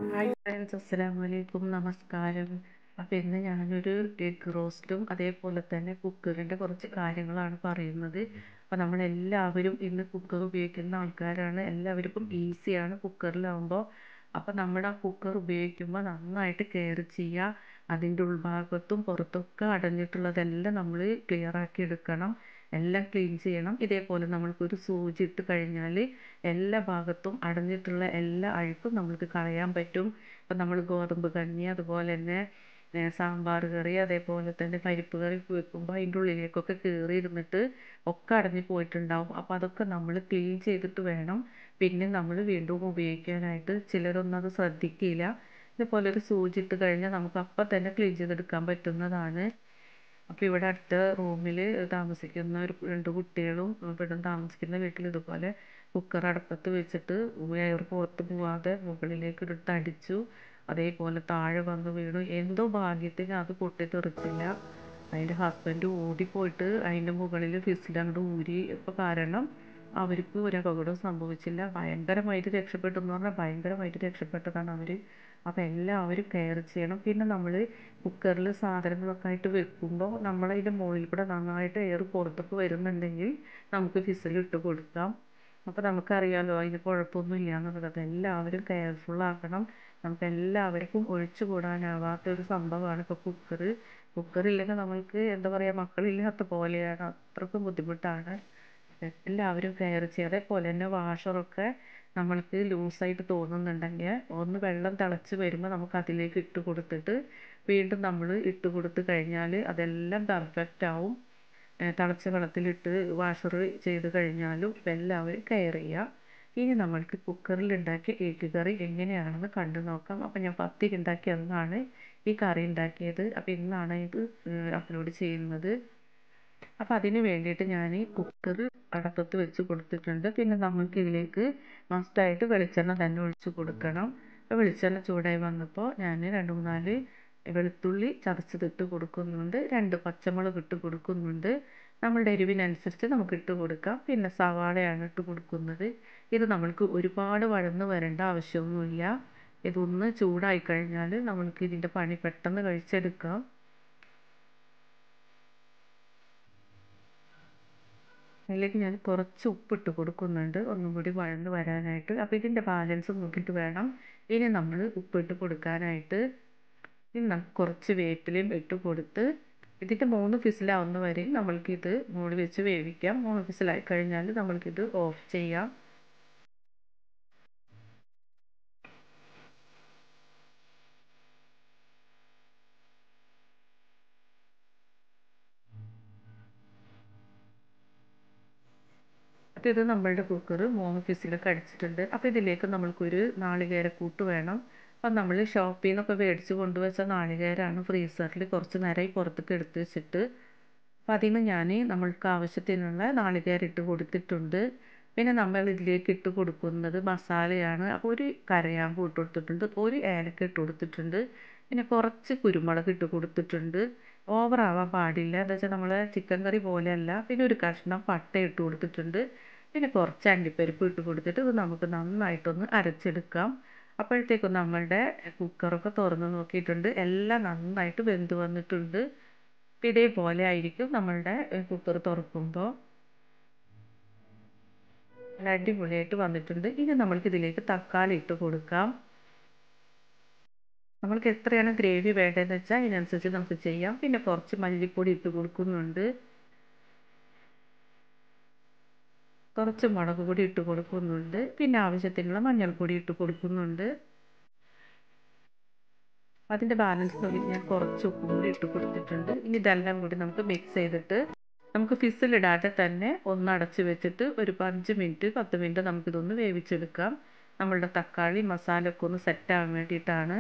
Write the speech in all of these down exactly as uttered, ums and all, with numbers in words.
Hi friends, അസ്സലാമു അലൈക്കും, നമസ്കാരം. അപ്പോൾ ഇന്ന് ഞാനൊരു എഗ് റോസ്റ്റും അതേപോലെ തന്നെ കുക്കറിൻ്റെ കുറച്ച് കാര്യങ്ങളാണ് പറയുന്നത്. അപ്പോൾ നമ്മളെല്ലാവരും ഇന്ന് കുക്കർ ഉപയോഗിക്കുന്ന ആൾക്കാരാണ്. എല്ലാവർക്കും ഈസിയാണ് കുക്കറിലാവുമ്പോൾ. അപ്പോൾ നമ്മുടെ ആ കുക്കർ ഉപയോഗിക്കുമ്പോൾ നന്നായിട്ട് കെയർ ചെയ്യുക. അതിൻ്റെ ഉൾഭാഗത്തും പുറത്തൊക്കെ അടഞ്ഞിട്ടുള്ളതെല്ലാം നമ്മൾ ക്ലിയർ ആക്കി എടുക്കണം. എല്ലാം ക്ലീൻ ചെയ്യണം. ഇതേപോലെ നമ്മൾക്കൊരു സൂചി ഇട്ട് കഴിഞ്ഞാൽ എല്ലാ ഭാഗത്തും അടഞ്ഞിട്ടുള്ള എല്ലാ അഴുക്കും നമുക്ക് കളയാൻ പറ്റും. ഇപ്പം നമ്മൾ ഗോതമ്പ് കഞ്ഞി, അതുപോലെ തന്നെ ഏ, സാമ്പാർ കറി, അതേപോലെ തന്നെ പരിപ്പ് കറി വെക്കുമ്പോൾ അതിൻ്റെ ഉള്ളിലേക്കൊക്കെ കയറി ഇരുന്നിട്ട് ഒക്കെ അടഞ്ഞു പോയിട്ടുണ്ടാവും. അപ്പോൾ അതൊക്കെ നമ്മൾ ക്ലീൻ ചെയ്തിട്ട് വേണം പിന്നെ നമ്മൾ വീണ്ടും ഉപയോഗിക്കാനായിട്ട്. ചിലരൊന്നും അത് ശ്രദ്ധിക്കില്ല. ഇതുപോലെ ഒരു സൂചി ഇട്ട് കഴിഞ്ഞാൽ നമുക്ക് അപ്പം തന്നെ ക്ലീൻ ചെയ്തെടുക്കാൻ പറ്റുന്നതാണ്. അപ്പോൾ ഇവിടെ അടുത്ത റൂമിൽ താമസിക്കുന്ന ഒരു രണ്ട് കുട്ടികളും ഇവിടെ താമസിക്കുന്ന വീട്ടിൽ ഇതുപോലെ കുക്കർ അടുപ്പത്ത് വെച്ചിട്ട് എയർ പുറത്ത് പോവാതെ മുകളിലേക്ക് ഇട്ട് അടിച്ചു. അതേപോലെ താഴെ വന്ന് വീണു. എന്തോ ഭാഗ്യത്തിന് അത് പൊട്ടിത്തെറിച്ചില്ല. അതിൻ്റെ ഹസ്ബൻഡ് ഓടിപ്പോയിട്ട് അതിൻ്റെ മുകളിൽ ഫിസിൽ അങ്ങോട്ട് ഊരി. ഇപ്പോൾ കാരണം അവർക്ക് ഒരു അപകടവും സംഭവിച്ചില്ല. ഭയങ്കരമായിട്ട് രക്ഷപ്പെട്ടു എന്ന് പറഞ്ഞാൽ ഭയങ്കരമായിട്ട് രക്ഷപ്പെട്ടതാണ് അവർ. അപ്പോൾ എല്ലാവരും കെയർ ചെയ്യണം. പിന്നെ നമ്മൾ കുക്കറിൽ സാധനങ്ങളൊക്കെ ആയിട്ട് വെക്കുമ്പോൾ നമ്മളതിൻ്റെ മുകളിൽ കൂടെ നന്നായിട്ട് എയർ പുറത്തേക്ക് വരുന്നുണ്ടെങ്കിൽ നമുക്ക് ഫിസിലിട്ട് കൊടുക്കാം. അപ്പോൾ നമുക്കറിയാമല്ലോ അതിന് കുഴപ്പമൊന്നും ഇല്ല എന്നുള്ളത്. എല്ലാവരും കെയർഫുള്ളാക്കണം. നമുക്ക് എല്ലാവർക്കും ഒഴിച്ചു കൂടാനാവാത്ത ഒരു സംഭവമാണ് ഇപ്പോൾ കുക്കർ. കുക്കറില്ലെങ്കിൽ നമ്മൾക്ക് എന്താ പറയുക, മക്കളില്ലാത്ത പോലെയാണ്. അത്രയ്ക്കും ബുദ്ധിമുട്ടാണ്. എല്ലാവരും കെയർ ചെയ്യുക. അതേപോലെ തന്നെ വാഷറൊക്കെ നമ്മൾക്ക് ലൂസായിട്ട് തോന്നുന്നുണ്ടെങ്കിൽ ഒന്ന് വെള്ളം തിളച്ച് വരുമ്പോൾ നമുക്ക് അതിലേക്ക് ഇട്ട് കൊടുത്തിട്ട് വീണ്ടും നമ്മൾ ഇട്ട് കൊടുത്ത് കഴിഞ്ഞാൽ അതെല്ലാം പെർഫെക്റ്റ് ആവും. തിളച്ച വെള്ളത്തിലിട്ട് വാഷർ ചെയ്ത് കഴിഞ്ഞാലും എല്ലാവരും കെയർ ചെയ്യുക. ഇനി നമ്മൾക്ക് കുക്കറിൽ ഉണ്ടാക്കിയ എഗ്ഗ് കറി എങ്ങനെയാണെന്ന് കണ്ടു നോക്കാം. അപ്പോൾ ഞാൻ പത്തിരി ഉണ്ടാക്കിയ അന്നാണ് ഈ കറി ഉണ്ടാക്കിയത്. അപ്പോൾ ഇന്നാണ് ഇത് അപ്ലോഡ് ചെയ്യുന്നത്. അപ്പോൾ അതിന് വേണ്ടിയിട്ട് ഞാൻ കുക്കർ അടുപ്പത്ത് വെച്ച് കൊടുത്തിട്ടുണ്ട്. പിന്നെ നമുക്ക് ഇതിലേക്ക് മസ്റ്റായിട്ട് വെളിച്ചെണ്ണ തന്നെ ഒഴിച്ച് കൊടുക്കണം. അപ്പോൾ വെളിച്ചെണ്ണ ചൂടായി വന്നപ്പോൾ ഞാൻ രണ്ട് മൂന്നാല് വെളുത്തുള്ളി ചതച്ചതിട്ട് കൊടുക്കുന്നുണ്ട്. രണ്ട് പച്ചമുളക് ഇട്ട് കൊടുക്കുന്നുണ്ട്. നമ്മളുടെ എരിവിനനുസരിച്ച് നമുക്ക് ഇട്ട് കൊടുക്കാം. പിന്നെ സവാളയാണ് ഇട്ട് കൊടുക്കുന്നത്. ഇത് നമ്മൾക്ക് ഒരുപാട് വഴന്ന് വരേണ്ട ആവശ്യമൊന്നുമില്ല. ഇതൊന്ന് ചൂടായി കഴിഞ്ഞാൽ നമ്മൾക്ക് ഇതിൻ്റെ പണി പെട്ടെന്ന് കഴിച്ചെടുക്കാം. അതിലേക്ക് ഞാൻ കുറച്ച് ഉപ്പിട്ട് കൊടുക്കുന്നുണ്ട്, ഒന്നും കൂടി വഴന്ന് വരാനായിട്ട്. അപ്പോൾ ഇതിൻ്റെ ബാലൻസ് നോക്കിയിട്ട് വേണം ഇനി നമ്മൾ ഉപ്പിട്ട് കൊടുക്കാനായിട്ട്. ഇനി നമുക്ക് കുറച്ച് വേപ്പിലയും ഇട്ട് കൊടുത്ത് ഇതിൻ്റെ മൂന്ന് വിസിലാവുന്ന വരെ നമ്മൾക്കിത് മൂടി വെച്ച് വേവിക്കാം. മൂന്ന് വിസിലായി കഴിഞ്ഞാൽ നമ്മൾക്കിത് ഓഫ് ചെയ്യാം. അപ്പോൾ ഇത് നമ്മളുടെ കുക്കർ മൂന്ന് വിസിലൊക്കെ അടിച്ചിട്ടുണ്ട്. അപ്പോൾ ഇതിലേക്ക് നമ്മൾക്കൊരു നാളികേരക്കൂട്ട് വേണം. അപ്പം നമ്മൾ ഷോപ്പിൽ നിന്നൊക്കെ മേടിച്ച് കൊണ്ടുവച്ച നാളികേരമാണ് ഫ്രീസറിൽ കുറച്ച് നേരമായി പുറത്തേക്ക് എടുത്ത് വെച്ചിട്ട്. അപ്പം അതിന് ഞാൻ നമ്മൾക്ക് ആവശ്യത്തിനുള്ള നാളികേരം ഇട്ട് കൊടുത്തിട്ടുണ്ട്. പിന്നെ നമ്മൾ ഇതിലേക്ക് ഇട്ട് കൊടുക്കുന്നത് മസാലയാണ്. അപ്പോൾ ഒരു കരയാമ്പൂ ഇട്ട് കൊടുത്തിട്ടുണ്ട്, ഒരു ഏലക്ക ഇട്ട് കൊടുത്തിട്ടുണ്ട്, പിന്നെ കുറച്ച് കുരുമുളക് ഇട്ട് കൊടുത്തിട്ടുണ്ട്. ഓവറാവാൻ പാടില്ല, എന്താ വെച്ചാൽ നമ്മളെ ചിക്കൻ കറി പോലെയല്ല. പിന്നെ ഒരു കഷ്ണം പട്ട ഇട്ട് കൊടുത്തിട്ടുണ്ട്. പിന്നെ കുറച്ച് അണ്ടിപ്പരിപ്പ് ഇട്ട് കൊടുത്തിട്ട് ഇത് നമുക്ക് നന്നായിട്ടൊന്ന് അരച്ചെടുക്കാം. അപ്പോഴത്തേക്കും നമ്മളുടെ കുക്കറൊക്കെ തുറന്ന് നോക്കിയിട്ടുണ്ട്, എല്ലാം നന്നായിട്ട് വെന്ത് വന്നിട്ടുണ്ട്. ഇതേപോലെ ആയിരിക്കും നമ്മളുടെ കുക്കർ തുറക്കുമ്പോൾ. നല്ല അടിപൊളിയായിട്ട് വന്നിട്ടുണ്ട്. ഇനി നമ്മൾക്ക് ഇതിലേക്ക് തക്കാളി ഇട്ട് കൊടുക്കാം. നമ്മൾക്ക് എത്രയാണ് ഗ്രേവി വേണ്ടതെന്ന് വെച്ചാൽ അതിനനുസരിച്ച് നമുക്ക് ചെയ്യാം. പിന്നെ കുറച്ച് മല്ലിപ്പൊടി ഇട്ട് കൊടുക്കുന്നുണ്ട്, കുറച്ച് മുളക് പൊടി ഇട്ട് കൊടുക്കുന്നുണ്ട്, പിന്നെ ആവശ്യത്തിനുള്ള മഞ്ഞൾപ്പൊടി ഇട്ട് കൊടുക്കുന്നുണ്ട്. അതിൻ്റെ ബാലൻസ് നോക്കി ഞാൻ കുറച്ച് ഉപ്പും കൂടി ഇട്ട് കൊടുത്തിട്ടുണ്ട്. ഇനി ഇതെല്ലാം കൂടി നമുക്ക് മിക്സ് ചെയ്തിട്ട് നമുക്ക് ഫിസിലിടാതെ തന്നെ ഒന്ന് അടച്ച് വെച്ചിട്ട് ഒരു അഞ്ച് മിനിറ്റ് പത്ത് മിനിറ്റ് നമുക്കിതൊന്ന് വേവിച്ചെടുക്കാം. നമ്മളുടെ തക്കാളി മസാല ഒക്കെ ഒന്ന് സെറ്റാകാൻ വേണ്ടിയിട്ടാണ്.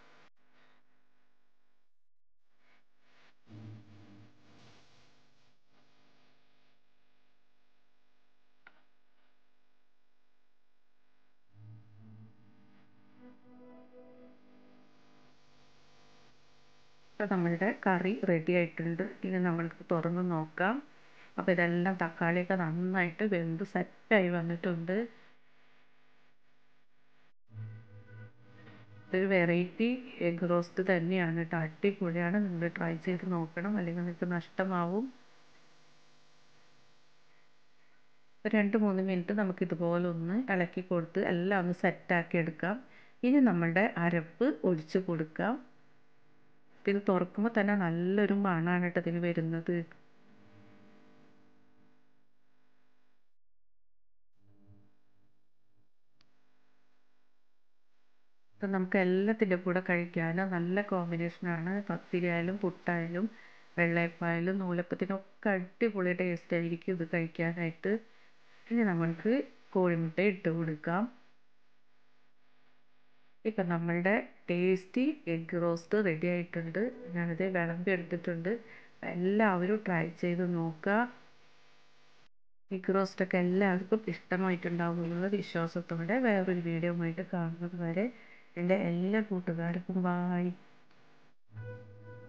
അപ്പോൾ നമ്മളുടെ കറി റെഡി ആയിട്ടുണ്ട്. ഇനി നമ്മൾക്ക് തുറന്ന് നോക്കാം. അപ്പോൾ ഇതെല്ലാം തക്കാളിയൊക്കെ നന്നായിട്ട് വെന്ത് സെറ്റായി വന്നിട്ടുണ്ട്. ഇതൊരു വെറൈറ്റി എഗ് റോസ്റ്റ് തന്നെയാണ് കേട്ടോ, അടിപൊളിയാണ്. നിങ്ങൾ ട്രൈ ചെയ്ത് നോക്കണം, അല്ലെങ്കിൽ നിങ്ങൾക്ക് നഷ്ടമാവും. ഒരു രണ്ട് മൂന്ന് മിനിറ്റ് നമുക്ക് ഇതുപോലെ ഒന്ന് ഇളക്കി കൊടുത്ത് എല്ലാം ഒന്ന് സെറ്റാക്കി എടുക്കാം. ഇനി നമ്മളുടെ അരപ്പ് ഒഴിച്ച് കൊടുക്കാം. ഇത് തുറക്കുമ്പോൾ തന്നെ നല്ലൊരു മണമാണ് കേട്ടോ ഇതിന് വരുന്നത്. അപ്പം നമുക്ക് എല്ലാത്തിൻ്റെ കൂടെ കഴിക്കാൻ നല്ല കോമ്പിനേഷനാണ്. പത്തിരിയായാലും പുട്ടായാലും വെള്ളയപ്പായാലും നൂലപ്പത്തിനൊക്കെ അടിപൊളി ടേസ്റ്റ് ആയിരിക്കും ഇത് കഴിക്കാനായിട്ട്. ഇനി നമ്മൾക്ക് കോഴിമുട്ട ഇട്ട് കൊടുക്കാം. ഇപ്പം നമ്മളുടെ ടേസ്റ്റി എഗ് റോസ്റ്റ് റെഡി ആയിട്ടുണ്ട്. ഞാനത് വിളമ്പി എടുത്തിട്ടുണ്ട്. എല്ലാവരും ട്രൈ ചെയ്ത് നോക്കുക. എഗ് റോസ്റ്റൊക്കെ എല്ലാവർക്കും ഇഷ്ടമായിട്ടുണ്ടാകുമെന്നുള്ള വിശ്വാസത്തോടെ വേറൊരു വീഡിയോ ആയിട്ട് കാണുന്നത് വരെ എൻ്റെ എല്ലാ കൂട്ടുകാർക്കും ബായ്.